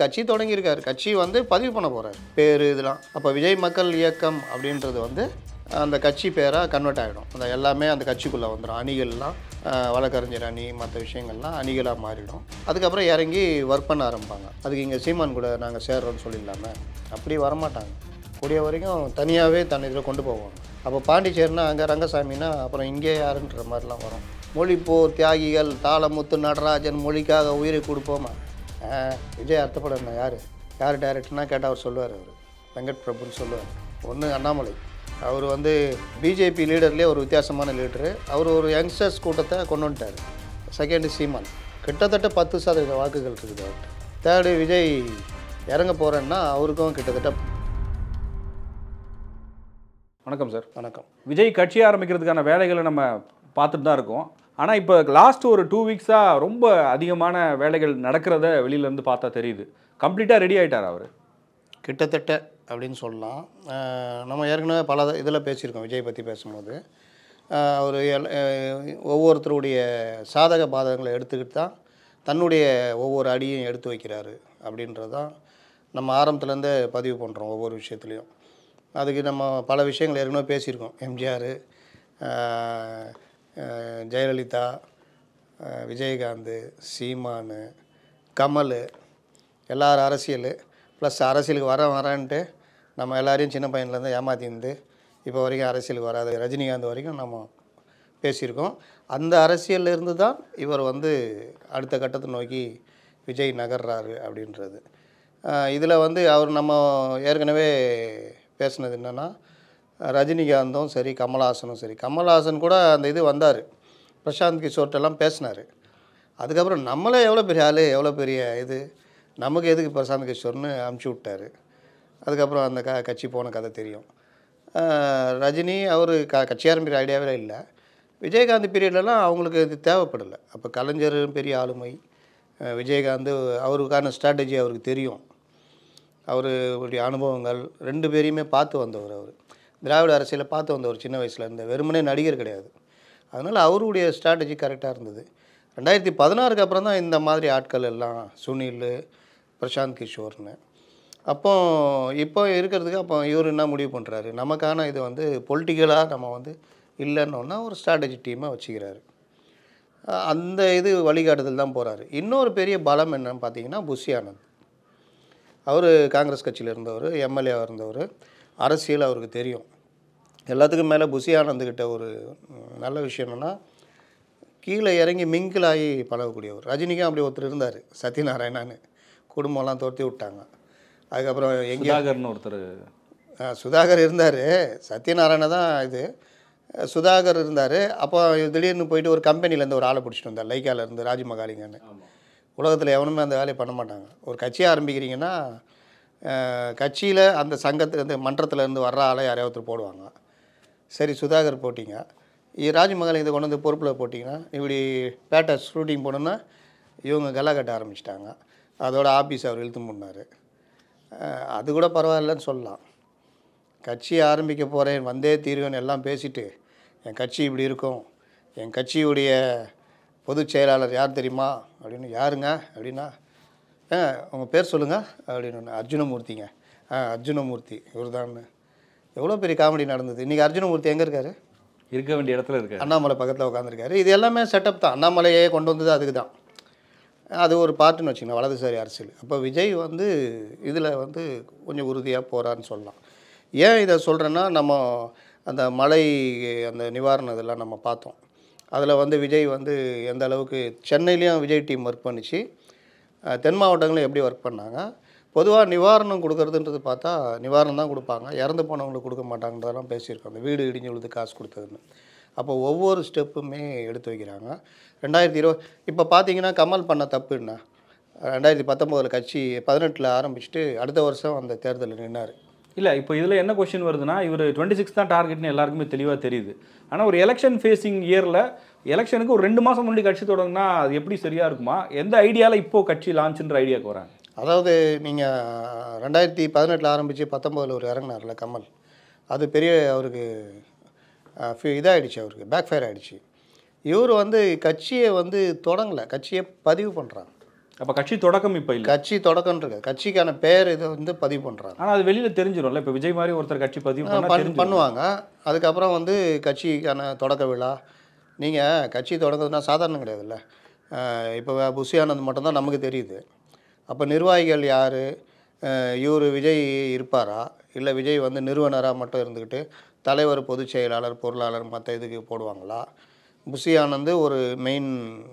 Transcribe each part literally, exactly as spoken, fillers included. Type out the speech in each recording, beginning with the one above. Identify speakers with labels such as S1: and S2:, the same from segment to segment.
S1: கட்சி தொடங்கியிருக்காரு, கட்சி வந்து பதிவு பண்ண போகிறார் பேர் இதெல்லாம். அப்போ விஜய் மக்கள் இயக்கம் அப்படின்றது வந்து அந்த கட்சி பேராக கன்வெர்ட் ஆகிடும். அந்த எல்லாமே அந்த கட்சிக்குள்ளே வந்துடும். அணிகள்லாம் வழக்கறிஞர் அணி மற்ற விஷயங்கள்லாம் அணிகளாக மாறிடும். அதுக்கப்புறம் இறங்கி ஒர்க் பண்ண ஆரம்பிப்பாங்க. அதுக்கு இங்கே சீமான் கூட நாங்கள் சேர்றோன்னு சொல்லிடலாமே, அப்படி வரமாட்டாங்க. கூடிய வரைக்கும் தனியாகவே தன் இதில் கொண்டு போவாங்க. அப்போ பாண்டிச்சேரினா அங்கே ரங்கசாமினா அப்புறம் இங்கே யாருன்ற மாதிரிலாம் வரும். மொழிப்போர் தியாகிகள் தாளமுத்து நடராஜன் மொழிக்காக உயிரை கொடுப்போமா. விஜய் அர்த்தப்படம் யார் யார் டைரக்டர்னா கேட்டால் அவர் சொல்லுவார். அவர் வெங்கட் பிரபுன்னு சொல்லுவார். ஒன்று அண்ணாமலை, அவர் வந்து பிஜேபி லீடர்லேயே ஒரு வித்தியாசமான லீடரு. அவர் ஒரு யங்ஸ்டர்ஸ் கூட்டத்தை கொண்டு வந்துட்டார். செகண்டு சீமான், கிட்டத்தட்ட பத்து சதவீத வாக்குகள் இருக்குது அவர்கிட்ட. தேர்டு விஜய் இறங்க போகிறேன்னா அவருக்கும் கிட்டத்தட்ட.
S2: வணக்கம் சார்.
S1: வணக்கம்.
S2: விஜய் கட்சி ஆரம்பிக்கிறதுக்கான வேலைகளை நம்ம பார்த்துட்டு தான் இருக்கோம். ஆனால் இப்போ லாஸ்ட் ஒரு டூ வீக்ஸாக ரொம்ப அதிகமான வேலைகள் நடக்கிறத வெளியிலேருந்து பார்த்தா தெரியுது. கம்ப்ளீட்டாக ரெடி ஆகிட்டார் அவர்
S1: கிட்டத்தட்ட அப்படின்னு சொல்லலாம். நம்ம ஏற்கனவே பல இதில் பேசியிருக்கோம். விஜய் பற்றி பேசும்போது அவர் ஒவ்வொருத்தருடைய சாதக பாதகங்களை எடுத்துக்கிட்டு தான் தன்னுடைய ஒவ்வொரு அடியும் எடுத்து வைக்கிறாரு அப்படின்றது தான் நம்ம ஆரம்பத்துலேருந்தே பதிவு பண்ணுறோம். ஒவ்வொரு விஷயத்துலையும் அதுக்கு நம்ம பல விஷயங்கள் ஏற்கனவே பேசியிருக்கோம். எம்ஜிஆர், ஜெயலலிதா, விஜயகாந்த், சீமான், கமல், எல்லாரும் அரசியல் ப்ளஸ் அரசியலுக்கு வர வரன்ட்டு நம்ம எல்லாரையும் சின்ன பையன்லேருந்து ஏமாற்றிருந்து இப்போ வரைக்கும் அரசியலுக்கு வராது ரஜினிகாந்த் வரைக்கும் நம்ம பேசியிருக்கோம். அந்த அரசியலில் இருந்து தான் இவர் வந்து அடுத்த கட்டத்தை நோக்கி விஜய் நகர்றாரு அப்படின்றது. இதில் வந்து அவர் நம்ம ஏற்கனவே பேசுனது என்னென்னா, ரஜினிகாந்தும் சரி கமல்ஹாசனும் சரி, கமல்ஹாசன் கூட அந்த இது வந்தார், பிரசாந்த் கிஷோர்ட்டெல்லாம் பேசினார். அதுக்கப்புறம் நம்மளே எவ்வளோ பெரிய ஆள், எவ்வளோ பெரிய இது, நமக்கு எதுக்கு பிரசாந்த் கிஷோர்னு அமுச்சு விட்டார். அதுக்கப்புறம் அந்த க கட்சி போன கதை தெரியும். ரஜினி அவர் க கட்சி ஆரம்பிக்கிற ஐடியாவே இல்லை. விஜயகாந்த் பீரியட்லலாம் அவங்களுக்கு இது தேவைப்படலை. அப்போ கலைஞர் பெரிய ஆளுமை, விஜயகாந்த் அவருக்கான ஸ்ட்ராட்டஜி அவருக்கு தெரியும். அவருடைய அனுபவங்கள் ரெண்டு பேரையுமே பார்த்து வந்தவர். அவர் திராவிட அரசியலை பார்த்து வந்தவர் சின்ன வயசில் இருந்த, வெறுமனே நடிகர் கிடையாது. அதனால் அவருடைய ஸ்ட்ராட்டஜி கரெக்டாக இருந்தது. ரெண்டாயிரத்தி பதினாறுக்கு அப்புறம் தான் இந்த மாதிரி ஆட்கள் எல்லாம் சுனில், பிரசாந்த் கிஷோர்னு. அப்போ இப்போ இருக்கிறதுக்கு அப்போ இவர் என்ன முடிவு பண்ணுறாரு, நமக்கான இது வந்து பொலிட்டிக்கலாக நம்ம வந்து இல்லைன்னொன்னா ஒரு ஸ்ட்ராட்டஜி டீமை வச்சுக்கிறாரு. அந்த இது வழிகாட்டுதல் தான் போகிறாரு. இன்னொரு பெரிய பலம் என்னன்னு பார்த்தீங்கன்னா புஷி ஆனந்த். அவர் காங்கிரஸ் கட்சியில் இருந்தவர், எம்எல்ஏவாக இருந்தவர், அரசியல் அவருக்கு தெரியும். எல்லாத்துக்கும் மேலே புஷி ஆனந்துக்கிட்ட ஒரு நல்ல விஷயம் என்னென்னா, கீழே இறங்கி மிங்கிள் ஆகி பழகக்கூடியவர். ரஜினிக்கும் அப்படி ஒருத்தர் இருந்தார், சத்யநாராயணான்னு. குடும்பம்லாம் துரத்தி விட்டாங்க. அதுக்கப்புறம் எங்கேயாகர்னு ஒருத்தர் சுதாகர் இருந்தார். சத்யநாராயண தான் இது சுதாகர் இருந்தார். அப்போ திடீர்னு போயிட்டு ஒரு கம்பெனிலேருந்து ஒரு ஆளை பிடிச்சிட்டு வந்தார், லைக்காலேருந்து, ராஜமகாலிங்கன்னு. உலகத்தில் எவனுமே அந்த வேலையை பண்ண மாட்டாங்க. ஒரு கட்சியை ஆரம்பிக்கிறீங்கன்னா கட்சியில் அந்த சங்கத்து அந்த மன்றத்துலேருந்து வர்ற ஆளை யாரையாவது போடுவாங்க. சரி, சுதாகர் போட்டிங்க, ராஜமகாலிங்க இதை கொண்டு வந்து பொறுப்பில் போட்டிங்கன்னா இப்படி பேட்டை ஷூட்டிங் போனோன்னா இவங்க கல்லா கட்ட ஆரம்பிச்சிட்டாங்க. அதோட ஆஃபீஸ் அவர் இழுத்து முன்னார். அது கூட பரவாயில்லன்னு சொல்லலாம். கட்சி ஆரம்பிக்க போகிறேன், வந்தே தீர்வேன் எல்லாம் பேசிவிட்டு என் கட்சி இப்படி இருக்கும், என் கட்சியுடைய பொதுச் செயலாளர் யார் தெரியுமா அப்படின்னு, யாருங்க அப்படின்னா, ஏ உங்கள் பேர் சொல்லுங்கள் அப்படின்னு, அர்ஜுனமூர்த்திங்க. ஆ அர்ஜுனமூர்த்தி இவர் தான். எவ்வளோ பெரிய காமெடி நடந்தது. இன்றைக்கி அர்ஜுனமூர்த்தி எங்கே இருக்கார்?
S2: இருக்க வேண்டிய இடத்துல இருக்கார்,
S1: அண்ணாமலை பக்கத்தில் உட்காந்துருக்காரு. இது எல்லாமே செட்டப் தான். அண்ணாமலையே கொண்டு வந்தது அதுக்கு தான். அது ஒரு பார்ட்டுன்னு வச்சுக்கோங்க, வலதுசாரி அரசியல். அப்போ விஜய் வந்து இதில் வந்து கொஞ்சம் உறுதியாக போகிறான்னு சொல்லலாம். ஏன் இதை சொல்கிறேன்னா, நம்ம அந்த மழை அந்த நிவாரணம் இதெல்லாம் நம்ம பார்த்தோம். அதில் வந்து விஜய் வந்து எந்த அளவுக்கு சென்னையிலையும் விஜய் டீம் ஒர்க் பண்ணிச்சு, தென் மாவட்டங்களும் எப்படி ஒர்க் பண்ணாங்க. பொதுவாக நிவாரணம் கொடுக்குறதுன்றது பார்த்தா நிவாரணம் தான் கொடுப்பாங்க, இறந்து போனவங்களுக்கு கொடுக்க மாட்டாங்கன்றதெல்லாம் பேசியிருக்கோம். அந்த வீடு இடிஞ்சு விழுது காசு கொடுத்ததுன்னு. அப்போ ஒவ்வொரு ஸ்டெப்புமே எடுத்து வைக்கிறாங்க. ரெண்டாயிரத்தி இருபது இப்போ பார்த்தீங்கன்னா கமல் பண்ண தப்பு என்ன, ரெண்டாயிரத்தி பத்தொம்போதில் கட்சி பதினெட்டில் ஆரம்பிச்சுட்டு அடுத்த வருஷம் அந்த தேர்தலில் நின்னார்.
S2: இல்லை, இப்போ இதில் என்ன கொஸ்டின் வருதுன்னா, இவர் டுவெண்ட்டி சிக்ஸ் தான் டார்கெட்னு எல்லாருக்குமே தெளிவாக தெரியுது. ஆனால் ஒரு எலெக்ஷன் ஃபேஸிங் இயரில் எலெக்ஷனுக்கு ஒரு ரெண்டு மாதம் முன்னாடி கட்சி தொடங்கினா அது எப்படி சரியாக இருக்குமா? எந்த ஐடியாவில் இப்போது கட்சி லான்ச்சுன்ற ஐடியாவுக்கு வராங்க?
S1: அதாவது நீங்கள் ரெண்டாயிரத்தி பதினெட்டில் ஆரம்பித்து பத்தொம்போதில் ஒரு இறங்கினார்ல கமல், அது பெரிய அவருக்கு இதாகிடுச்சு, அவருக்கு பேக் ஃபயர் ஆகிடுச்சு. இவர் வந்து கட்சியை வந்து தொடங்கலை, கட்சியை பதிவு பண்ணுறாங்க.
S2: அப்போ கட்சி தொடக்கம் இப்போ இல்லை.
S1: கட்சி தொடக்கம் இருக்கு, கட்சிக்கான பேர் இதை வந்து பதிவு பண்ணுறாங்க.
S2: ஆனால் அது வெளியில் தெரிஞ்சிடும்ல, இப்போ விஜய் மாதிரி ஒருத்தர் கட்சி பதிவு பண்ணா
S1: பண்
S2: தெரிஞ்சிரும்.
S1: பண்ணுவாங்க. அதுக்கப்புறம் வந்து கட்சிக்கான தொடக்க விழா. நீங்கள் கட்சி தொடங்குறதுனா சாதாரணம் கிடையாதுல்ல. இப்போ புஷி ஆனந்த் மட்டும்தான் நமக்கு தெரியுது. அப்போ நிர்வாகிகள் யார்? இவர் விஜய் இருப்பாரா, இல்லை விஜய் வந்து நிறுவனராக மட்டும் இருந்துக்கிட்டு தலைவர், பொதுச் செயலாளர், பொருளாளர் மற்ற இதுக்கு போடுவாங்களா? புஷி ஆனந்த் ஒரு மெயின்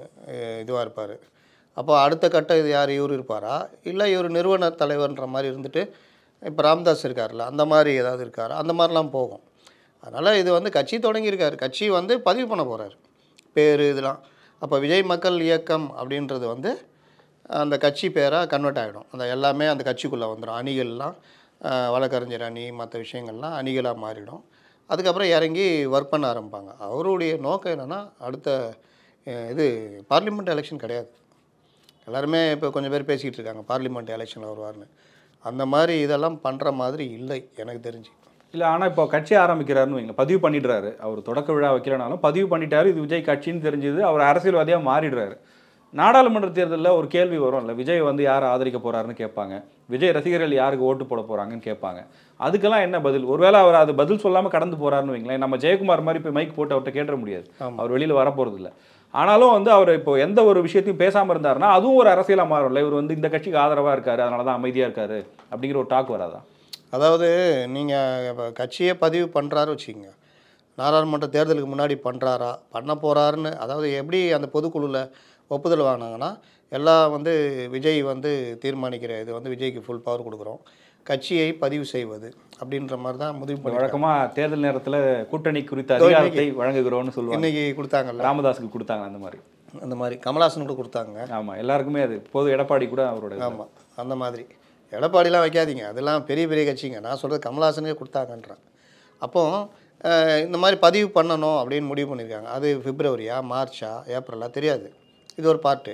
S1: இதுவாக இருப்பார். அப்போ அடுத்த கட்ட இது யார்? இவர் இருப்பாரா, இல்லை இவர் நிறுவன தலைவர்ன்ற மாதிரி இருந்துட்டு இப்போ ராம்தாஸ் இருக்கார்ல அந்த மாதிரி ஏதாவது இருக்காரா? அந்த மாதிரிலாம் போகும். அதனால் இது வந்து கட்சி தொடங்கியிருக்காரு, கட்சி வந்து பதிவு பண்ண போகிறார் பேர் இதெல்லாம். அப்போ விஜய் மக்கள் இயக்கம் அப்படின்றது வந்து அந்த கட்சி பேராக கன்வெர்ட் ஆகிடும். அந்த எல்லாமே அந்த கட்சிக்குள்ளே வந்துடும். அணிகள்லாம் வழக்கறிஞர் அணி மற்ற விஷயங்கள்லாம் அணிகளாக மாறிடும். அதுக்கப்புறம் இறங்கி ஒர்க் பண்ண ஆரம்பிப்பாங்க. அவருடைய நோக்கம் என்னென்னா அடுத்த இது பார்லிமெண்ட் எலெக்ஷன் கிடையாது. எல்லாருமே இப்போ கொஞ்சம் பேர் பேசிக்கிட்டு இருக்காங்க பார்லிமெண்ட் எலெக்ஷனில் வருவார்னு. அந்த மாதிரி இதெல்லாம் பண்ணுற மாதிரி இல்லை எனக்கு தெரிஞ்சு.
S2: இல்லை, ஆனால் இப்போ கட்சி ஆரம்பிக்கிறாருன்னு வைங்க, பதிவு பண்ணிடுறாரு. அவர் தொடக்க விழா வைக்கலனாலும் பதிவு பண்ணிட்டாரு, இது விஜய் கட்சின்னு தெரிஞ்சது, அவர் அரசியல்வாதியாக மாறிடுறாரு. நாடாளுமன்ற தேர்தலில் ஒரு கேள்வி வரும் இல்லை, விஜய் வந்து யார் ஆதரிக்க போகிறாருன்னு கேட்பாங்க, விஜய் ரசிகர்கள் யாருக்கு ஓட்டு போட போகிறாங்கன்னு கேட்பாங்க. அதுக்கெல்லாம் என்ன பதில்? ஒருவேளை அவர் அது பதில் சொல்லாமல் கடந்து போகிறாருன்னு வைங்களேன், நம்ம ஜெயக்குமார் மாதிரி இப்போ மைக் போட்டு அவர்கிட்ட கேட்ட முடியாது, அவர் வெளியில் வரப்போகிறது இல்லை. ஆனாலும் வந்து அவர் இப்போ எந்த ஒரு விஷயத்தையும் பேசாமல் இருந்தாருன்னா அதுவும் ஒரு அரசியலாக மாறும்ல. இவர் வந்து இந்த கட்சிக்கு ஆதரவாக இருக்காரு, அதனால தான் அமைதியாக இருக்காரு அப்படிங்கிற ஒரு டாக் வராதா?
S1: அதாவது நீங்கள் இப்போ கட்சியே பதிவு பண்ணுறாரு வச்சுக்கோங்க, நாடாளுமன்ற தேர்தலுக்கு முன்னாடி பண்ணுறாரா பண்ண போகிறாருன்னு, அதாவது எப்படி அந்த பொதுக்குழுவில் ஒப்புதல் வாங்கினாங்கன்னா எல்லாம் வந்து விஜய் வந்து தீர்மானிக்கிற இது வந்து விஜய்க்கு ஃபுல் பவர் கொடுக்குறோம், கட்சியை பதிவு செய்வது அப்படின்ற மாதிரி தான் முடிவு பண்ணி
S2: வழக்கமாக தேர்தல் நேரத்தில் கூட்டணி குறித்த அதிகாரத்தை வழங்குகிறோம்னு சொல்லுவாங்க.
S1: இன்றைக்கி கொடுத்தாங்கல்ல,
S2: ராமதாஸுக்கு கொடுத்தாங்க அந்த மாதிரி,
S1: அந்த மாதிரி கமல்ஹாசன் கூட கொடுத்தாங்க.
S2: ஆமாம், எல்லாருக்குமே அது பொது எடப்பாடி கூட அவரோட.
S1: ஆமாம், அந்த மாதிரி எடப்பாடிலாம் வைக்காதீங்க, அதெல்லாம் பெரிய பெரிய கட்சிங்க. நான் சொல்கிறது கமல்ஹாசனே கொடுத்தாங்கன்றேன். அப்போது இந்த மாதிரி பதிவு பண்ணணும் அப்படின்னு முடிவு பண்ணியிருக்காங்க. அது பிப்ரவரியா மார்ச்சா ஏப்ரலா தெரியாது, இது ஒரு பார்ட்டு.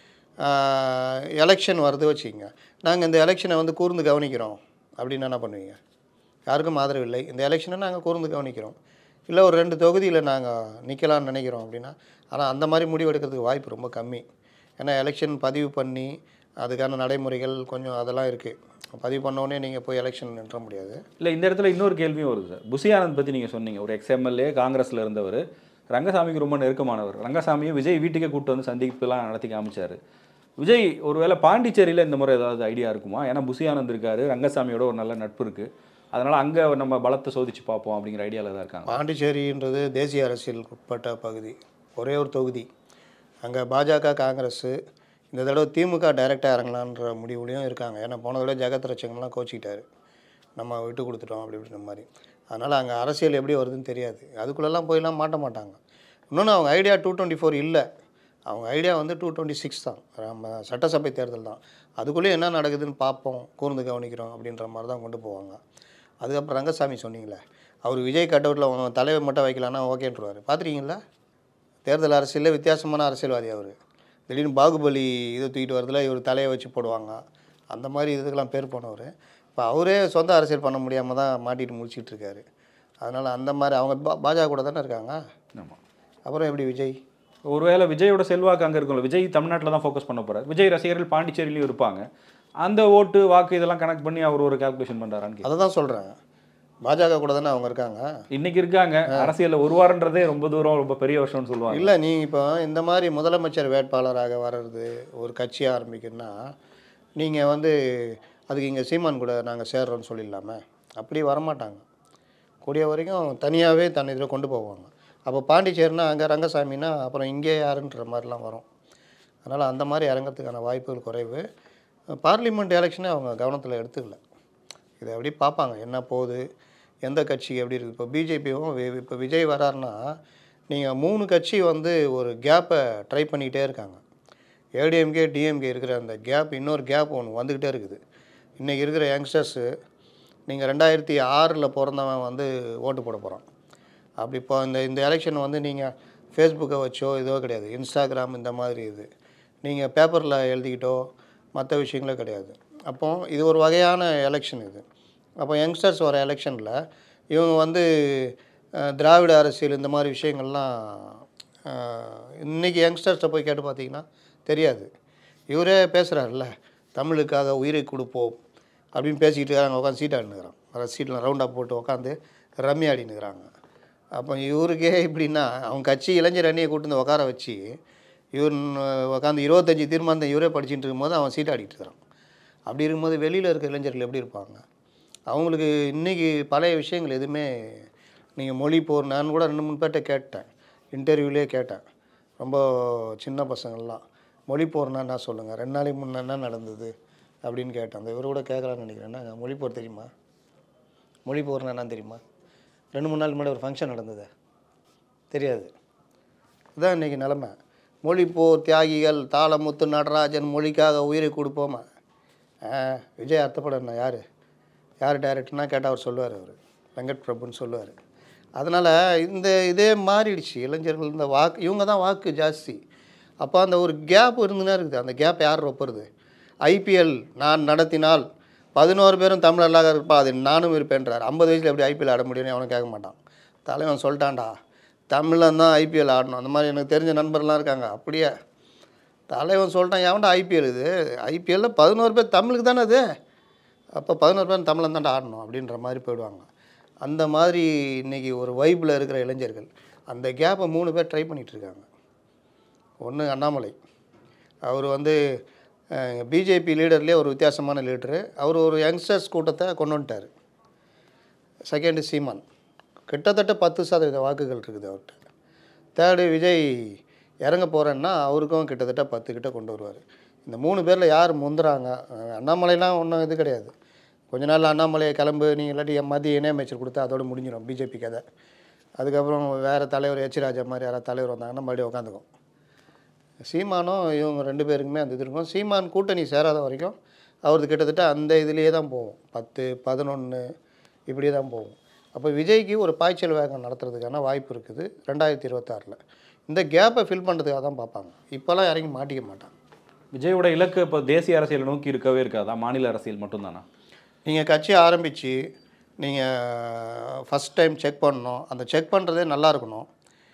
S1: எலெக்ஷன் வருது வச்சுக்கோங்க, நாங்கள் இந்த எலெக்ஷனை வந்து கூர்ந்து கவனிக்கிறோம் அப்படின்னு என்ன பண்ணுவீங்க? யாருக்கும் ஆதரவு இல்லை, இந்த எலெக்ஷனை நாங்கள் கூர்ந்து கவனிக்கிறோம், இல்லை ஒரு ரெண்டு தொகுதியில் நாங்கள் நிற்கலான்னு நினைக்கிறோம் அப்படின்னா, ஆனால் அந்த மாதிரி முடிவு எடுக்கிறதுக்கு வாய்ப்பு ரொம்ப கம்மி. ஏன்னா எலெக்ஷன் பதிவு பண்ணி அதுக்கான நடைமுறைகள் கொஞ்சம் அதெல்லாம் இருக்குது. பதிவு பண்ணோடனே நீங்கள் போய் எலெக்ஷன் நின்ற முடியாது.
S2: இல்லை, இந்த இடத்துல இன்னொரு கேள்வியும் வருது சார். புஷி ஆனந்த் பற்றி நீங்கள் சொன்னீங்க, ஒரு எக்ஸ்எம்எல்ஏ காங்கிரஸில் இருந்தவர், ரங்கசாமிக்கு ரொம்ப நெருக்கமானவர். ரங்கசாமியை விஜய் வீட்டுக்கே கூப்பிட்டு வந்து சந்திப்புலாம் நடத்தி காமிச்சார். விஜய் ஒருவேளை பாண்டிச்சேரியில் இந்த முறை ஏதாவது ஐடியா இருக்குமா? ஏன்னா புஷி ஆனந்த் இருக்கார், ரங்கசாமியோட ஒரு நல்ல நட்பு இருக்குது, அதனால் அங்கே நம்ம பலத்தை சோதிச்சு பார்ப்போம் அப்படிங்கிற ஐடியாவில் தான் இருக்காங்க.
S1: பாண்டிச்சேரின்றது தேசிய அரசியலுக்கு உட்பட்ட பகுதி, ஒரே ஒரு தொகுதி. அங்கே பாஜக காங்கிரஸ் இந்த தடவை திமுக டைரெக்டாக இறங்கலான்ற முடிவுலையும் இருக்காங்க. ஏன்னா போன தடவை ஜெகத் ரட்சகன்லாம் கோச்சிக்கிட்டாரு, நம்ம விட்டு கொடுத்துட்டோம் அப்படி இப்படின்ற மாதிரி. அதனால் அங்கே அரசியல் எப்படி வருதுன்னு தெரியாது, அதுக்குள்ளெல்லாம் போயெல்லாம் மாட்ட மாட்டாங்க. இன்னொன்று அவங்க ஐடியா டூ டுவெண்ட்டி ஃபோர் இல்லை, அவங்க ஐடியா வந்து டூ டுவெண்ட்டி சிக்ஸ் தான், நம்ம சட்டசபை தேர்தல் தான். அதுக்குள்ளேயே என்ன நடக்குதுன்னு பார்ப்போம், கூர்ந்து கவனிக்கிறோம் அப்படின்ற மாதிரி தான் கொண்டு போவாங்க. அதுக்கப்புறம் ரங்கசாமி சொன்னீங்களே, அவர் விஜய் கட் அவுட்டில் தலைவர் மட்டும் வைக்கலான்னா ஓகேன்றுவார். பார்த்துருக்கீங்களா? தேர்தல் அரசியலில் வித்தியாசமான அரசியல்வாதி அவர். திடீர்னு பாகுபலி இதை தூக்கிட்டு வரதுல இவர் தலையை வச்சு போடுவாங்க, அந்த மாதிரி இதுக்கெல்லாம் பேர் போனவர். இப்போ அவரே சொந்த அரசியல் பண்ண முடியாமல் தான் மாட்டிட்டு முடிச்சிட்டு இருக்காரு. அதனால் அந்த மாதிரி அவங்க பா பாஜக கூட தானே இருக்காங்க.
S2: ஆமாம்,
S1: அப்புறம் எப்படி விஜய்?
S2: ஒருவேளை விஜயோட செல்வாக்கு அங்கே இருக்கும்ல, விஜய் தமிழ்நாட்டில் தான் ஃபோக்கஸ் பண்ண போகிறார், விஜய் ரசிகர்கள் பாண்டிச்சேரியிலையும் இருப்பாங்க, அந்த ஓட்டு வாக்கு இதெல்லாம் கனெக்ட் பண்ணி அவர் ஒரு கால்குலேஷன் பண்ணுறாரான்னு அதை
S1: தான் சொல்கிறேன். பாஜக கூட தானே அவங்க இருக்காங்க,
S2: இன்றைக்கி இருக்காங்க. அரசியலில் ஒரு வாரன்றதே ரொம்ப தூரம், ரொம்ப பெரிய வருஷம்னு சொல்லுவாங்க.
S1: இல்லை, நீங்கள் இப்போ இந்த மாதிரி முதலமைச்சர் வேட்பாளராக வர்றது ஒரு கட்சி ஆரம்பிக்குன்னா நீங்கள் வந்து அதுக்கு இங்கே சீமான் கூட நாங்கள் சேர்றோன்னு சொல்லிடலாமே, அப்படி வரமாட்டாங்க. கூடிய வரைக்கும் தனியாகவே தன் இதில் கொண்டு போவாங்க. அப்போ பாண்டிச்சேரினா அங்கே ரங்கசாமின்னா அப்புறம் இங்கே யாருன்ற மாதிரிலாம் வரும். அதனால் அந்த மாதிரி இறங்கிறதுக்கான வாய்ப்புகள் குறைவு. பார்லிமெண்ட் எலெக்ஷனே அவங்க கவனத்தில் எடுத்துக்கல, இதை எப்படி பார்ப்பாங்க, என்ன போகுது, எந்த கட்சிக்கு எப்படி இருக்குது. இப்போ பிஜேபியும் இப்போ விஜய் வராருன்னா நீங்கள் மூணு கட்சி வந்து ஒரு கேப்பை ட்ரை பண்ணிக்கிட்டே இருக்காங்க. ஏடிஎம்கே டிஎம்கே இருக்கிற அந்த கேப் இன்னொரு கேப் ஒன்று வந்துக்கிட்டே இருக்குது. இன்றைக்கி இருக்கிற யங்ஸ்டர்ஸு, நீங்கள் ரெண்டாயிரத்தி ஆறில் பிறந்தவன் வந்து ஓட்டு போட போகிறான். அப்படி இப்போ இந்த இந்த எலெக்ஷன் வந்து நீங்கள் ஃபேஸ்புக்கை வச்சோ இதோ கிடையாது, இன்ஸ்டாகிராம் இந்த மாதிரி இது நீங்கள் பேப்பரில் எழுதிக்கிட்டோ மற்ற விஷயங்களே கிடையாது. அப்போ இது ஒரு வகையான எலெக்ஷன் இது. அப்போ யங்ஸ்டர்ஸ் வர எலெக்ஷனில் இவங்க வந்து திராவிட அரசியல் இந்த மாதிரி விஷயங்கள்லாம் இன்றைக்கி யங்ஸ்டர்ஸை போய் கேட்டு பார்த்தீங்கன்னா தெரியாது. இவரே பேசுகிறாருல்ல, தமிழுக்காக உயிரை கொடுப்போம் அப்படின்னு பேசிக்கிட்டு இருக்காங்க. உட்காந்து சீட் ஆடினுக்கிறான். வர சீட்டில் ரவுண்டாக போட்டு உட்காந்து ரம்மி ஆடினுக்கிறாங்க. அப்போ இவருக்கே இப்படின்னா அவங்க கட்சி இளைஞர் அணியை கூட்டு வந்து உட்கார வச்சு இவர் உட்காந்து இருபத்தஞ்சி தீர்மானத்தை இவரே படிச்சுட்டு இருக்கும்போது அவன் சீட் ஆடிட்டு இருக்கிறான். அப்படி இருக்கும்போது வெளியில் இருக்க இளைஞர்கள் எப்படி இருப்பாங்க? அவங்களுக்கு இன்றைக்கி பழைய விஷயங்கள் எதுவுமே நீங்கள் மொழி போர் நான் கூட ரெண்டு மூணு பேர்கிட்ட கேட்டேன், இன்டர்வியூலேயே கேட்டேன். ரொம்ப சின்ன பசங்கள்லாம் மொழி போர்னா என்ன சொல்லுங்கள், ரெண்டு நாளைக்கு முன்னே என்ன நடந்தது அப்படின்னு கேட்டேன். அந்த இவர் கூட கேட்குறான்னு நினைக்கிறேன். என்ன மொழி போர் தெரியுமா? மொழி போர்னா என்னன்னு தெரியுமா? ரெண்டு மூணு நாள் முன்னாடி ஒரு ஃபங்க்ஷன் நடந்தது, தெரியாது. இதுதான் இன்றைக்கி நிலமை. மொழி போர் தியாகிகள் தாளமுத்து நடராஜன் மொழிக்காக உயிரை கொடுப்போமா? விஜய் அர்த்தப்படம் யார் யார் டைரக்டர்னா கேட்டால் அவர் சொல்லுவார், அவர் வெங்கட் பிரபுன்னு சொல்லுவார். அதனால் இந்த இதே மாறிடுச்சு. இளைஞர்கள் இந்த வாக்கு இவங்க தான் வாக்கு ஜாஸ்தி. அப்போ அந்த ஒரு கேப் இருந்துன்னா இருக்குது. அந்த கேப் யார் ஒப்புறது? ஐபிஎல் நான் நடத்தினால் பதினோரு பேரும் தமிழர்களாக இருப்பா, அது நானும் இருப்பேன்றார். ஐம்பது வயசில் எப்படி ஐபிஎல் ஆட முடியும்னு அவனும் கேட்க மாட்டான். தலைவன் சொல்லிட்டான்டா தமிழன் தான் ஐபிஎல் ஆடணும். அந்த மாதிரி எனக்கு தெரிஞ்ச நண்பர்லாம் இருக்காங்க. அப்படியே தலைவன் சொல்லிட்டான், எவன்டா ஐபிஎல் இது? ஐபிஎல்லில் பதினோரு பேர் தமிழுக்கு தானே அது, அப்போ பதினோரு பேர் தமிழன் தான்டா ஆடணும் அப்படின்ற மாதிரி போயிடுவாங்க. அந்த மாதிரி இன்றைக்கி ஒரு வைப்பில் இருக்கிற இளைஞர்கள் அந்த கேப்பை மூணு பேர் ட்ரை பண்ணிகிட்ருக்காங்க. ஒன்று அண்ணாமலை, அவர் வந்து பிஜேபி லீடர்லேயே ஒரு வித்தியாசமான லீடரு. அவர் ஒரு யங்ஸ்டர்ஸ் கூட்டத்தை கொண்டு வந்துட்டார். செகண்டு சீமான், கிட்டத்தட்ட பத்து சதவீத வாக்குகள் இருக்குது அவர்கிட்ட. தேர்டு விஜய் இறங்க போகிறேன்னா அவருக்கும் கிட்டத்தட்ட பத்து கிட்ட கொண்டு வருவார். இந்த மூணு பேரில் யார் முந்துறாங்க? அண்ணாமலைலாம் ஒன்றும் இது கிடையாது. கொஞ்ச நாள் அண்ணாமலையை கிளம்பு நீ இல்லாட்டி மத்திய இணையமைச்சர் கொடுத்தா அதோடு முடிஞ்சிடும் பிஜேபி கதை. அதுக்கப்புறம் வேறு தலைவர் எச் ராஜா மாதிரி யாராவது தலைவர் வந்தாங்கன்னா மறுபடியும் உட்காந்துக்கும். சீமானும் இவங்க ரெண்டு பேருக்குமே அந்த இது இருக்கும். சீமான் கூட்டணி சேராத வரைக்கும் அவரது கிட்டத்தட்ட அந்த இதுலேயே தான் போகும், பத்து பதினொன்று இப்படியே தான் போகும். அப்போ விஜய்க்கு ஒரு பாய்ச்சல் வேகம் நடத்துறதுக்கான வாய்ப்பு இருக்குது ரெண்டாயிரத்தி இருபத்தாறில். இந்த கேப்பை ஃபில் பண்ணுறதுக்காக தான் பார்ப்பாங்க. இப்போல்லாம் இறங்கி மாட்டிக்க மாட்டாங்க.
S2: விஜயோட இலக்கு இப்போ தேசிய அரசியலை நோக்கி இருக்கவே இருக்காதா, மாநில அரசியல் மட்டும்தானா?
S1: நீங்கள் கட்சி ஆரம்பித்து நீங்கள் ஃபஸ்ட் டைம் செக் பண்ணணும். அந்த செக் பண்ணுறதே நல்லா இருக்கணும்.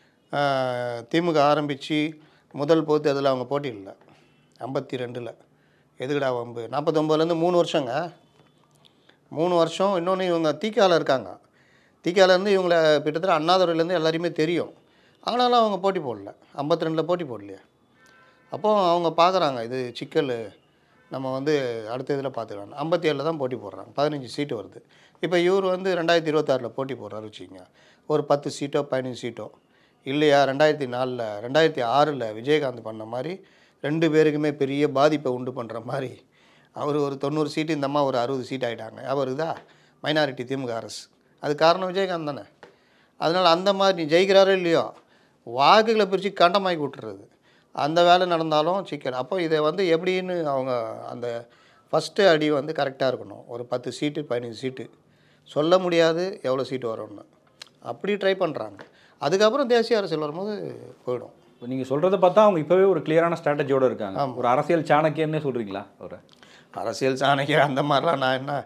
S1: திமுக ஆரம்பித்து முதல் பொது தேர்தலில் அவங்க போட்டி இல்லை, ஐம்பத்தி ரெண்டில் எதுக்கடா வம்பு. நாற்பத்தொம்போதுலேருந்து மூணு வருஷங்க, மூணு வருஷம். இன்னொன்று இவங்க தீக்காவில் இருக்காங்க. தீக்காவிலேருந்து இவங்கள கிட்டத்தட்ட அண்ணாதுறையிலேருந்து எல்லாரையுமே தெரியும். ஆனாலும் அவங்க போட்டி போடல, ஐம்பத்தி ரெண்டில் போட்டி போடலையே. அப்போது அவங்க பார்க்குறாங்க இது சிக்கல், நம்ம வந்து அடுத்த இதில் பார்த்துக்கலாம். ஐம்பத்தி ஏழில் தான் போட்டி போடுறாங்க, பதினஞ்சு சீட்டு வருது. இப்போ இவர் வந்து ரெண்டாயிரத்தி இருபத்தாறில் போட்டி போடுறாரு வச்சுக்கோங்க, ஒரு பத்து சீட்டோ பதினஞ்சு சீட்டோ இல்லையா. ரெண்டாயிரத்தி நாலில் ரெண்டாயிரத்தி ஆறில் விஜயகாந்த் பண்ண மாதிரி ரெண்டு பேருக்குமே பெரிய பாதிப்பை உண்டு பண்ணுற மாதிரி அவர் ஒரு தொண்ணூறு சீட்டு, இந்த அம்மா ஒரு அறுபது சீட் ஆகிட்டாங்க. அவருக்கு தான் மைனாரிட்டி திமுக அரசு. அது காரணம் விஜயகாந்த் தானே. அதனால் அந்த மாதிரி நீ ஜெயிக்கிறாரோ இல்லையோ வாக்குகளை பிரித்து கண்டமாக்கி விட்டுறது, அந்த வேலை நடந்தாலும் சிக்கல். அப்போ இதை வந்து எப்படின்னு அவங்க அந்த ஃபஸ்ட்டு அடி வந்து கரெக்டாக இருக்கணும். ஒரு பத்து சீட்டு பதினஞ்சு சீட்டு சொல்ல முடியாது எவ்வளோ சீட்டு வரும்னு, அப்படி ட்ரை பண்ணுறாங்க. அதுக்கப்புறம் தேசிய அரசியல் வரும்போது போயிடும்.
S2: இப்போ நீங்கள் சொல்கிறத பார்த்தா அவங்க இப்போவே ஒரு கிளியரான ஸ்ட்ராட்டஜியோடு இருக்காங்க. ஒரு அரசியல் சாணக்கியன்னே சொல்கிறீங்களா? ஒரு
S1: அரசியல் சாணக்கியர் அந்த மாதிரிலாம் நான் என்ன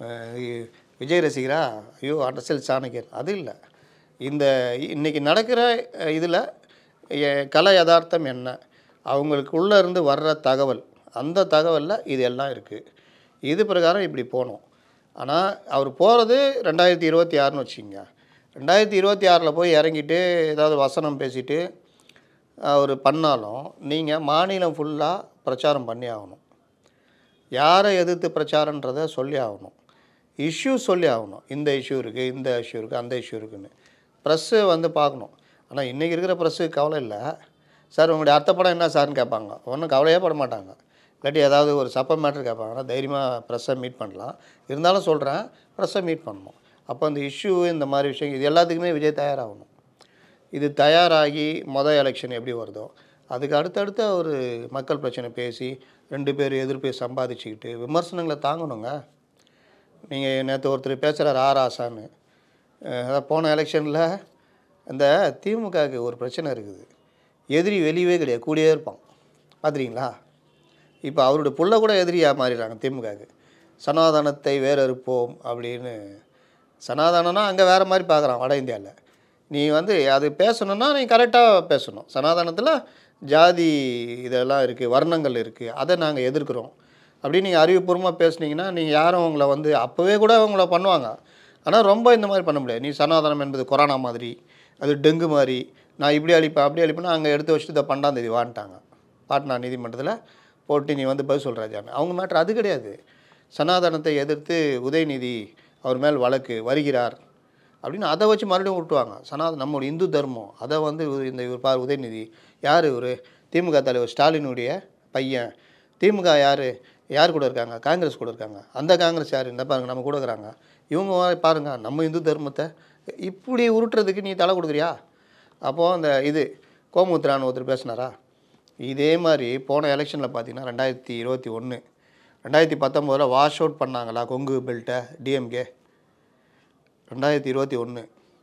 S1: விஜய் ரசிகரா? ஐயோ அரசியல் சாணக்கியர் அது இல்லை. இந்த இன்றைக்கி நடக்கிற இதில் கலை யதார்த்தம் என்ன, அவங்களுக்குள்ளே இருந்து வர்ற தகவல், அந்த தகவலில் இது எல்லாம் இருக்குது. இது பிரகாரம் இப்படி போகணும். ஆனால் அவர் போகிறது ரெண்டாயிரத்தி இருபத்தி ஆறுன்னு வச்சுங்க. ரெண்டாயிரத்தி இருபத்தி ஆறில் போய் இறங்கிட்டு ஏதாவது வசனம் பேசிட்டு அவர் பண்ணாலும் நீங்கள் மாநிலம் ஃபுல்லாக பிரச்சாரம் பண்ணி ஆகணும். யாரை எதிர்த்து பிரச்சாரன்றதை சொல்லி ஆகணும். இஷ்யூ சொல்லி ஆகணும். இந்த இஷ்யூ இருக்குது, இந்த இஷ்யூ இருக்குது, அந்த இஷ்யூ இருக்குதுன்னு ப்ரெஸ்ஸு வந்து பார்க்கணும். ஆனால் இன்றைக்கி இருக்கிற ப்ரெஸ்ஸுக்கு கவலை இல்லை. சார் உங்களுடைய அர்த்தப்படம் என்ன சார்னு கேட்பாங்க, ஒன்றும் கவலையே பட மாட்டாங்க. இல்லாட்டி ஏதாவது ஒரு சப்ப மேட்ரு கேட்பாங்கன்னா தைரியமாக ப்ரெஸ்ஸை மீட் பண்ணலாம். இருந்தாலும் சொல்கிறேன், ப்ரெஸ்ஸை மீட் பண்ணணும். அப்போ அந்த இஷ்யூ இந்த மாதிரி விஷயம் இது எல்லாத்துக்குமே விஜய் தயாராகணும். இது தயாராகி மொதல் எலெக்ஷன் எப்படி வருதோ அதுக்கு அடுத்தடுத்து ஒரு மக்கள் பிரச்சனை பேசி ரெண்டு பேர் எதிர்ப்பை சம்பாதிச்சுக்கிட்டு விமர்சனங்களை தாங்கணுங்க. நீங்கள் நேற்று ஒருத்தர் பேசுகிறார் ஆர் ஆசான்னு, அதான் போன எலெக்ஷனில் இந்த திமுகவுக்கு ஒரு பிரச்சனை இருக்குது, எதிரி வெளியவே கிடையாது, கூடியே இருப்பான். பார்த்துறீங்களா? இப்போ அவருடைய புள்ள கூட எதிரியாக மாறிடுறாங்க திமுகவுக்கு. சனாதனத்தை வேறறுப்போம் அப்படின்னு. சனாதனம்னா அங்கே வேறு மாதிரி பார்க்குறான் வட இந்தியாவில். நீ வந்து அது பேசணுன்னா நீ கரெக்டாக பேசணும். சனாதனத்தில் ஜாதி இதெல்லாம் இருக்குது, வர்ணங்கள் இருக்குது, அதை நாங்கள் எதிர்க்கிறோம் அப்படின்னு நீங்கள் அறிவுபூர்வமாக பேசுனீங்கன்னா நீங்கள் யாரும் உங்களை வந்து அப்போவே கூட அவங்கள பண்ணுவாங்க. ஆனால் ரொம்ப இந்த மாதிரி பண்ண முடியாது. நீ சனாதனம் என்பது கொரோனா மாதிரி, அது டெங்கு மாதிரி, நான் இப்படி அழிப்பேன் அப்படி அழிப்பேன்னா அங்கே எடுத்து வச்சுட்டு இதை பன்னெண்டாம் தேதி வான்ட்டாங்க பாட்னா நீதிமன்றத்தில் போட்டு நீ வந்து பதில் சொல்கிறாச்சான்னு. அவங்க மேட்ரு அது கிடையாது. சனாதனத்தை எதிர்த்து உதயநிதி அவர் மேல் வழக்கு வருகிறார் அப்படின்னு அதை வச்சு மறுபடியும் விட்டுவாங்க. சனாதனம் நம்மளுடைய இந்து தர்மம், அதை வந்து இந்த இவர் பார் உதயநிதி யார், இவர் திமுக தலைவர் ஸ்டாலினுடைய பையன். திமுக யார் யார் கூட இருக்காங்க, காங்கிரஸ் கூட இருக்காங்க. அந்த காங்கிரஸ் யார், இந்த பாருங்க நம்ம கூட இருக்கிறாங்க. இவங்க பாருங்கள் நம்ம இந்து தர்மத்தை இப்படி உருட்டுறதுக்கு நீ தலை கொடுக்குறியா? அப்போது அந்த இது கோமுத்ரான்னு ஒருத்தர் பேசினாரா? இதே மாதிரி போன எலெக்ஷனில் பார்த்தீங்கன்னா ரெண்டாயிரத்தி இருபத்தி ஒன்று ரெண்டாயிரத்தி பத்தொம்போதில் வாஷ் அவுட் பண்ணாங்களா கொங்கு பெல்ட்டை டிஎம்கே? ரெண்டாயிரத்தி இருபத்தி ஒன்று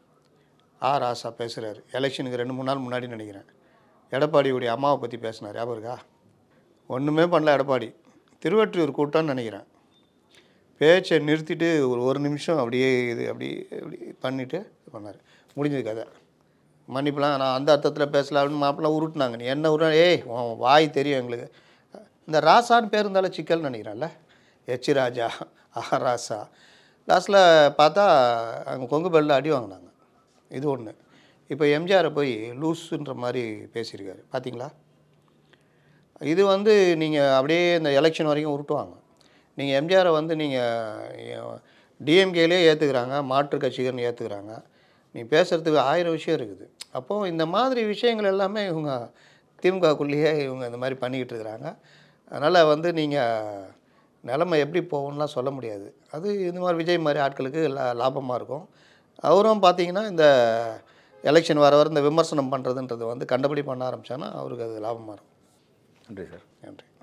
S1: ஆ ராசா பேசுகிறார் எலெக்ஷனுக்கு ரெண்டு மூணு நாள் முன்னாடி நினைக்கிறேன். எடப்பாடியுடைய அம்மாவை பற்றி பேசினார், ஞாபகம் இருக்கா? ஒன்றுமே பண்ணல எடப்பாடி. திருவொற்றியூர் கூட்டம்னு நினைக்கிறேன். பேச்சை நிறுத்திட்டு ஒரு ஒரு நிமிஷம் அப்படியே இது அப்படி இப்படி பண்ணிவிட்டு பண்ணார். முடிஞ்சது கதை. மன்னிப்புலாம் நான் அந்த அர்த்தத்தில் பேசல அப்படின்னு மாப்பிள்ளலாம் உருட்டுனாங்க. நீ என்ன உருட்டா? ஏய் உன் வாய் தெரியும் எங்களுக்கு. இந்த ராசான்னு பேர் இருந்தாலும் சிக்கல்னு நினைக்கிறேன்ல. எச் ராஜா ஆ ராசா லாஸ்ட்டில் பார்த்தா அங்கே கொங்கு பெல்லில் அடி வாங்கினாங்க. இது ஒன்று. இப்போ எம்ஜிஆரை போய் லூஸுன்ற மாதிரி பேசியிருக்காரு பார்த்தீங்களா? இது வந்து நீங்கள் அப்படியே இந்த எலெக்ஷன் வரைக்கும் உருட்டுவாங்க. நீங்கள் எம்ஜிஆரை வந்து நீங்கள் டிஎம்கேலேயே ஏற்றுக்கிறாங்க, மாற்று கட்சிகள்னு ஏற்றுக்கிறாங்க. நீ பேசுகிறதுக்கு ஆயிரம் விஷயம் இருக்குது. அப்போது இந்த மாதிரி விஷயங்கள் எல்லாமே இவங்க திமுகக்குள்ளேயே இவங்க இந்த மாதிரி பண்ணிக்கிட்டு இருக்கிறாங்க. அதனால் வந்து நீங்கள் நிலைமை எப்படி போகும்லாம் சொல்ல முடியாது. அது இந்த மாதிரி விஜய் மாதிரி ஆட்களுக்கு லா லாபமாக இருக்கும். அவரும் பார்த்தீங்கன்னா இந்த எலெக்ஷன் வர வர இந்த விமர்சனம் பண்ணுறதுன்றது வந்து கண்டபடி பண்ண ஆரம்பித்தான்னா அவருக்கு அது லாபமாக இருக்கும்.
S2: நன்றி சார்.
S1: நன்றி.